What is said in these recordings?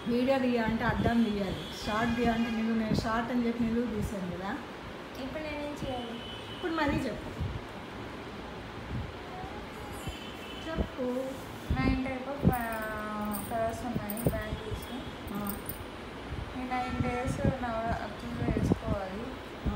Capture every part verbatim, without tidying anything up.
Video తీయాలంటే అడ్డం తీయాలి, షార్ట్ తీయాలంటే నిలువు. నేను షార్ట్ అని చెప్పి నిలువు తీసాను కదా. ఇప్పుడు నేనేం చేయాలి? ఇప్పుడు మరీ చెప్పు చెప్పు. నైన్ టైప్ ఆఫ్ కలర్స్ ఉన్నాయి బ్యాంగిల్స్. ఈ నైన్ డేస్ నవరాత్రులు వేసుకోవాలి.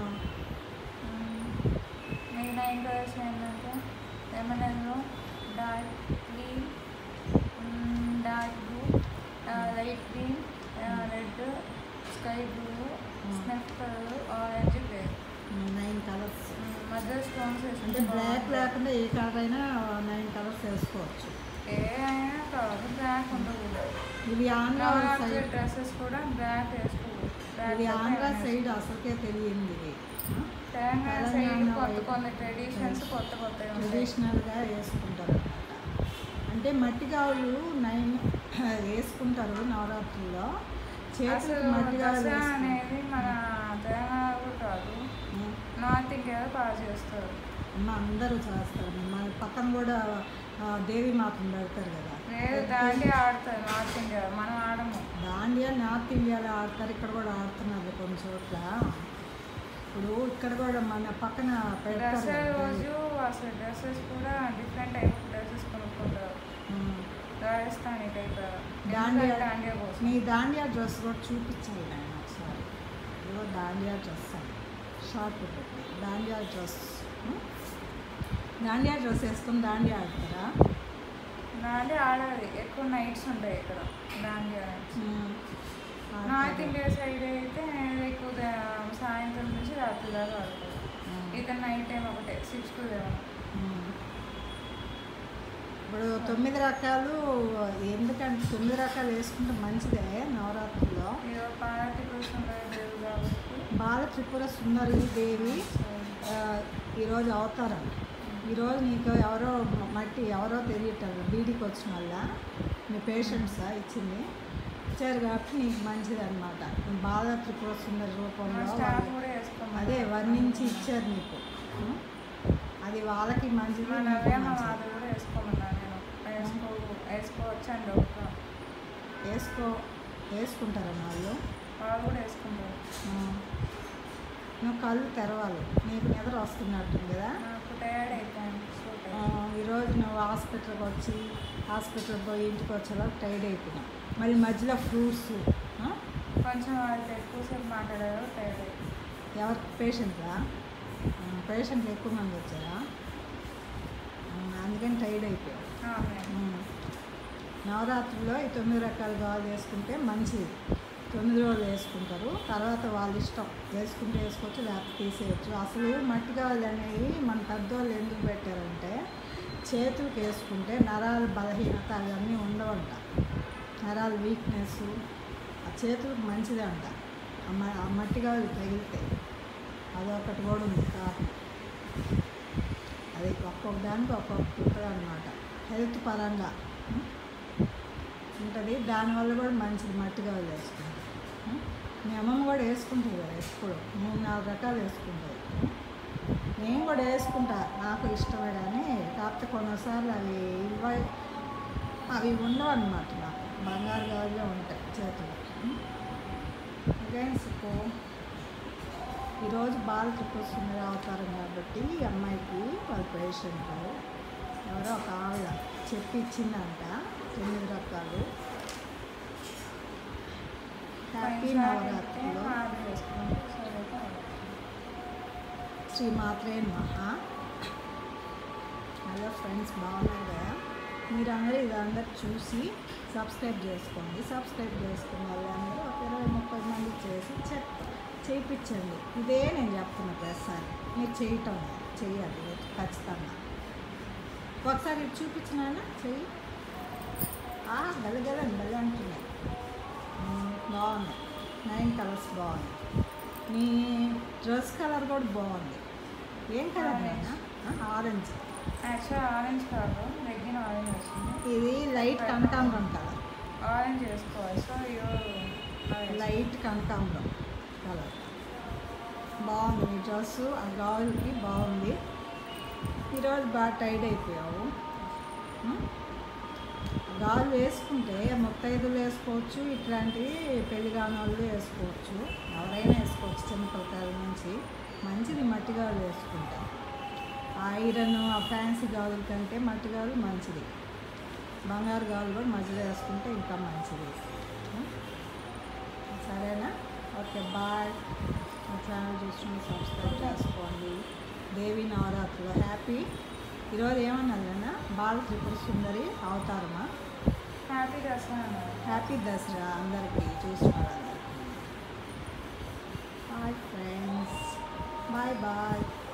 ఈ నైన్ కలర్స్ ఏంటంటే lemon, dark green, dark blue, light green, red, sky blue, snuff colour, orange, grey. Nine colours. మధ్య స్టోన్స్ అంటే బ్లాక్ లేకుండా ఏ కలర్ అయినా నైన్ కలర్స్ వేసుకోవచ్చు. ఏ అయినా కాదు, బ్లాక్ ఉండకూడదు. ఇది ఆంధ్ర సైడ్ డ్రెస్సెస్ కూడా బ్లాక్ వేసుకోకూడదు. ఇది ఆంధ్ర సైడ్ అసలుకే తెలియంది. ఇది తెలంగాణ సైడ్ కొత్త కొత్త ట్రెడిషన్స్ కొత్త కొత్త ట్రెడిషనల్గా వేసుకుంటారు అనమాట. అంటే మట్టి గావులు నైన్ వేసుకుంటారు నవరాత్రుల్లో. చేతులు మట్టి గావులు అనేది మన తెలంగాణలో కాదు, నార్త్ ఇండియాలో బాగా చేస్తారు. అమ్మ అందరూ చేస్తారు. మన పక్కన కూడా దేవి మాతను పెడతారు కదా. లేదు, దాండియా ఆడతారు నార్త్ ఇండియా, మనం ఆడము. దాండియా నార్త్ ఇండియాలో ఆడతారు, ఇక్కడ కూడా ఆడుతున్నారు కొన్ని చోట్ల. ఇప్పుడు ఇక్కడ కూడా మన పక్కన డ్రెస్ రోజు అసలు డ్రెస్సెస్ కూడా డిఫరెంట్ టైప్ ఆఫ్ డ్రెస్సెస్ కొనుక్కుంటారు. రాజస్థానీ టైప్ దాండియా. దాండియా కోసం నీ దాండియా డ్రెస్ కూడా చూపించాలి నేను ఒకసారి. ఇదిగో దాండియా డ్రెస్ అని షార్ట్ పెట్టి దాండియా డ్రెస్. దాండియా డ్రెస్ వేసుకొని దాండియా ఆడతారా? దాండియా ఆడాలి. ఎక్కువ నైట్స్ ఉంటాయి ఇక్కడ dandiya nights. North India side అయితే ఎక్కువ సాయంత్రం నుంచి రాత్రి దాకా ఆడతారు. ఇక్కడ నైట్ టైం ఒకటే సిక్స్ టు లెవెన్. ఇప్పుడు తొమ్మిది రకాలు ఎందుకంటే తొమ్మిది రకాలు వేసుకుంటే మంచిదే నవరాత్రిలో. బాల త్రిపుర సుందరి దేవి కాబట్టి బాల త్రిపుర సుందరి దేవి ఈరోజు అవతారం. ఈరోజు నీకు ఎవరో మట్టి ఎవరో తెలియటం బీడీకి వచ్చిన వల్ల మీ పేషెంట్సా ఇచ్చింది ఇచ్చారు కాబట్టి నీకు మంచిది అనమాట. బాల త్రిపుర సుందరి రూపంలో అదే వర్ణించి ఇచ్చారు నీకు. అది వాళ్ళకి మంచిది. వేసుకో వేసుకుంటారన్న వాళ్ళు వాళ్ళు కూడా వేసుకుంటారు. నువ్వు కళ్ళు తెరవాలి. నీకు నిద్ర వస్తున్నట్టుంది కదా. టైర్డ్ అయిపోయాను. ఈరోజు నువ్వు హాస్పిటల్కి వచ్చి హాస్పిటల్కి పోయి ఇంటికి వచ్చేలా టైర్డ్ అయిపోయినావు. మళ్ళీ మధ్యలో ఫ్రూట్స్ కొంచెం వాళ్ళకి ఎక్కువసేపు మాట్లాడారు, టైర్డ్ అయిపోయింది. ఎవరు పేషెంట్లా? పేషెంట్లు ఎక్కువ మంది వచ్చారా? అందుకని టైర్డ్ అయిపోయావు. నవరాత్రిలో ఈ తొమ్మిది రకాల గాజులు వేసుకుంటే మంచిది. తొమ్మిది రోజులు వేసుకుంటారు, తర్వాత వాళ్ళ ఇష్టం వేసుకుంటే వేసుకోవచ్చు, లేకపోతే తీసేయచ్చు. అసలు మట్టి గాజులు అనేవి మన పెద్దవాళ్ళు ఎందుకు పెట్టారంటే చేతులకు వేసుకుంటే నరాల బలహీనత అవన్నీ ఉండవంట. నరాల వీక్నెస్ ఆ చేతులకు మంచిదే అంట. ఆ మట్టి గాజులు తగిలితే అదొకటి కూడా ఉంది కారణం. అది ఒక్కొక్క దానికి ఒక్కొక్క ఉంటుంది అనమాట. హెల్త్ పరంగా ఉంటుంది. దానివల్ల కూడా మంచిది మట్టి గాజులు వేసుకుంటారు. మీ అమ్మమ్మ కూడా వేసుకుంటుంది కదా, ఎప్పుడు మూడు నాలుగు రకాలు వేసుకుంటుంది. నేను కూడా వేసుకుంటా, నాకు ఇష్టమే. కానీ కాకపోతే కొన్నిసార్లు అవి ఇవ్వ అవి ఉండవు అన్నమాట. నాకు బంగారు గాజులే ఉంటాయి చేతులు. ఫ్రెండ్స్, ఈరోజు బాల త్రిపుర సుందరి అవతారం కాబట్టి ఈ అమ్మాయికి వాళ్ళ పేషెంట్ ఎవరో ఒక ఆవిడ చెప్పి ఇచ్చిందంట తొమ్మిది రకాలు. హ్యాపీ నవరాత్రులు. శ్రీ మాత్రే నమః. హలో ఫ్రెండ్స్, బాగున్నారు కదా? మీరు అందరూ ఇదందరూ చూసి సబ్స్క్రైబ్ చేసుకోండి. సబ్స్క్రైబ్ చేసుకున్న వాళ్ళందరూ ఒక ఇరవై ముప్పై మంది చేసి చెప్ చేయించండి. ఇదే నేను చెప్తున్న ప్రతిసారి మీరు చేయటం చెయ్యాలి ఖచ్చితంగా. ఒకసారి ఇది చూపించినానా చెయ్యి. గలగలని గల అంటున్నాయి. బాగున్నాయి. నైన్ కలర్స్ బాగున్నాయి. నీ డ్రెస్ కలర్ కూడా బాగుంది. ఏం కలర్ అయినా? ఆరెంజ్. యాక్చువల్ ఆరెంజ్ కాదు, రెగ్గిన ఆరెంజ్ వస్తుంది. ఇది లైట్ కనకాంబరం కలర్. ఆరెంజ్ వేసుకోవాలి. సో లైట్ కనకాంబరం కలర్ బాగుంది. నీ డ్రెస్సు ఆ గాజులకి బాగుంది. ఈరోజు బాగా టైడ్ అయిపోయావు. గాజులు వేసుకుంటే ముత్తైదులు వేసుకోవచ్చు, ఇట్లాంటివి పెళ్లి కాని వాళ్ళు వేసుకోవచ్చు, ఎవరైనా వేసుకోవచ్చు చిన్నపిల్లకాయల నుంచి. మంచిది మట్టి గాజులు వేసుకుంటే. ఆ ఐరన్ ఆ ఫ్యాన్సీ గాజుల కంటే మట్టి గాజులు మంచిది. బంగారు గాజులు కూడా మధ్యలో వేసుకుంటే ఇంకా మంచిది. సరేనా? Okay, bye. మా ఛానల్ చూసుకుని సబ్స్క్రైబ్ చేసుకోండి. దేవి నవరాత్రులు హ్యాపీ. ఈరోజు ఏమన్నదన్నా బాల త్రిపుర సుందరి అవతారమా? హ్యాపీ దసరా. హ్యాపీ దసరా అందరికీ, చూసిన వాళ్ళందరికీ. Bye friends, bye bye.